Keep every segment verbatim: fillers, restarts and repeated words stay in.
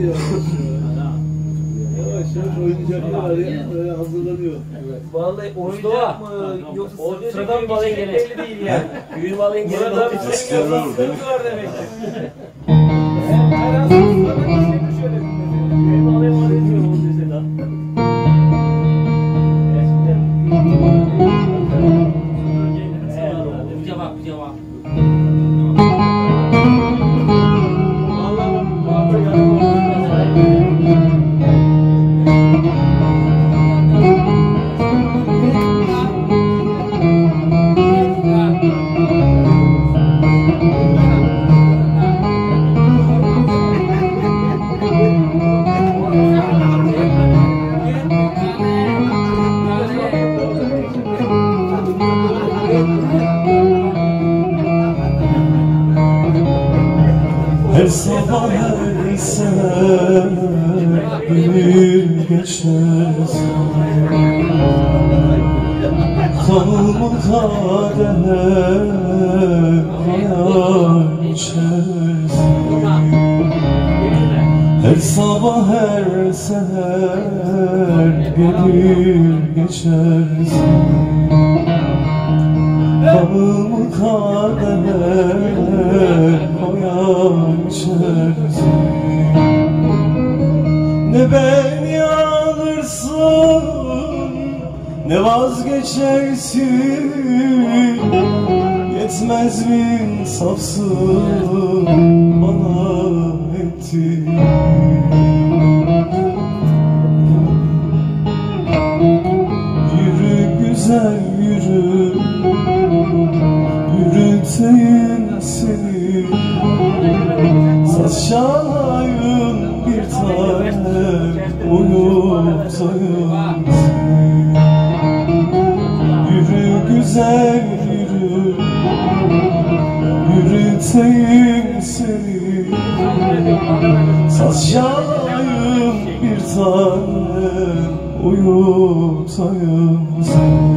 Yavaş yavaş oynayacaklar ya, böyle hazırlanıyor. Vallahi oynayacak mı yoksa sıradan bir balın gene belli değil yani. Büyür balın gene Burada bir Eskiler var orada. var demektir. Her an sıradan işlemiş şöyle. büyür balın var diyor bu bizden. Bir cevap, bir cevap. Her sabah her seher bir geçersin, kanımı kadehe hayal içersin. Her sabah her seher gelir geçersin, kanımı kadehe koyan içersin. Ne beni alırsın ne vazgeçersin, yetmez mi insafsın bana ettin. Yürü güzel yürü, yürüteyim seni, saç şalayım bir tane uyutayım seni. Yürü güzel yürü, yürüteyim seni, saç şalayım bir tane uyutayım seni.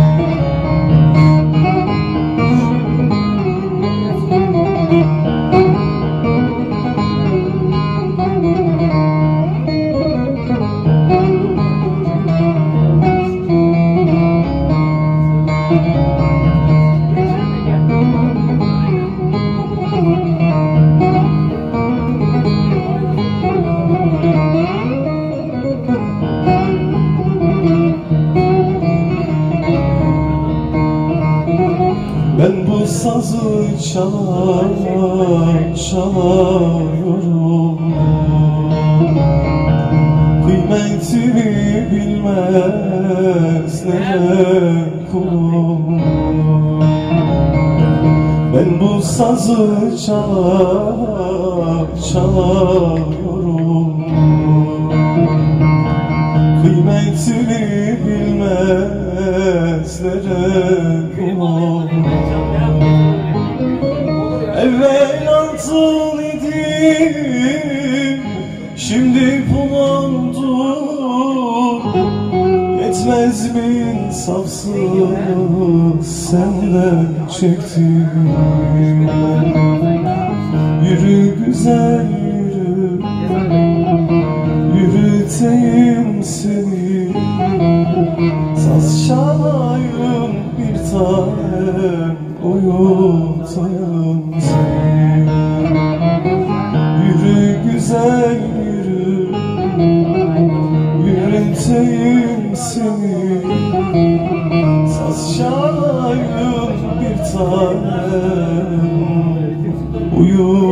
Ben bu sazı çalar çalıyorum, kıymetini bilmez nere kulum. Ben bu sazı çalar çalıyorum, kıymetini bilmez nere kulum. Evvel altın idim, şimdi pul oldum, yetmez mi insafsın senden çektim. Yürü güzel yürü, yürüteyim seni, saz çalayım bir tanem uyutayım seni. Yürü güzel yürü, yürüteyim seni, saz çalayım bir tanem uyutayım.